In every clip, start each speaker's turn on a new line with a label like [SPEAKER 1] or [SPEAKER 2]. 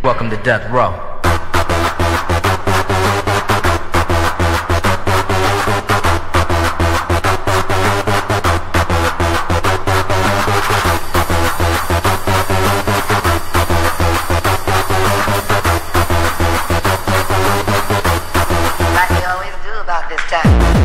[SPEAKER 1] Welcome to Death Row.
[SPEAKER 2] Like we always do about this time.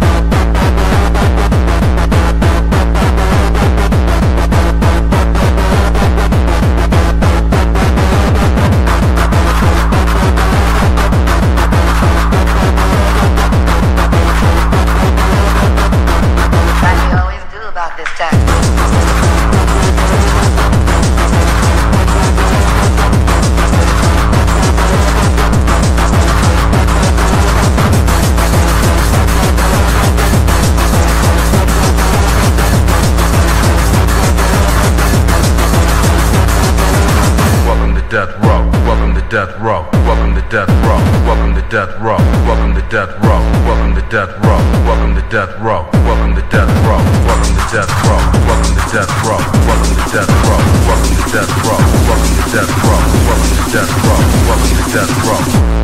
[SPEAKER 3] Death row, welcome to death row, welcome to death row, welcome to death row, welcome to death row, welcome to death row, welcome to death row, welcome to death row, welcome to death row, welcome to death row, welcome to death row, welcome to death row, welcome to death row, welcome to death row, welcome to death row.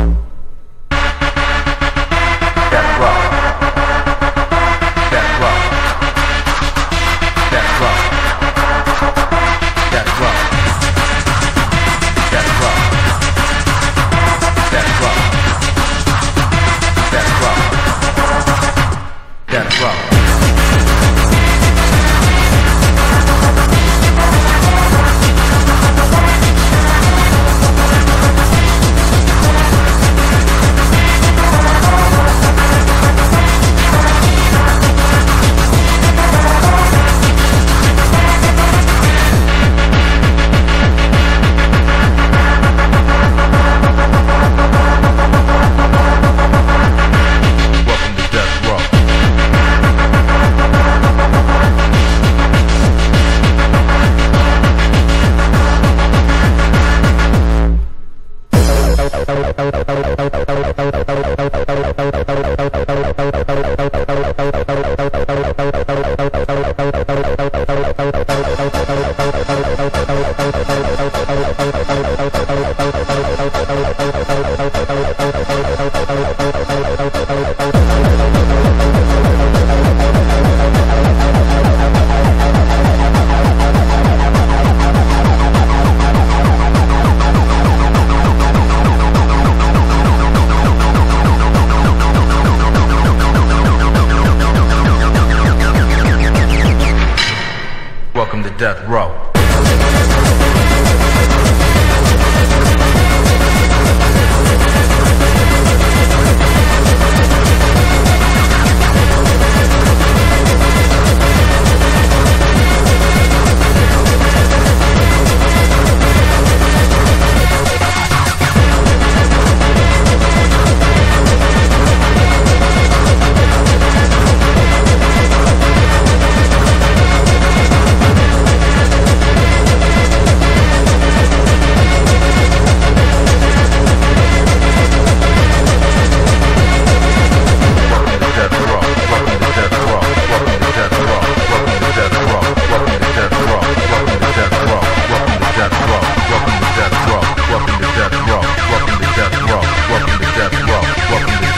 [SPEAKER 3] Death row. Death row. Death row. Death row. Death row. Death row. Death row. Death row. Welcome to Death Row.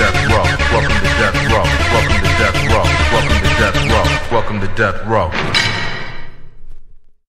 [SPEAKER 3] Welcome to Death Row.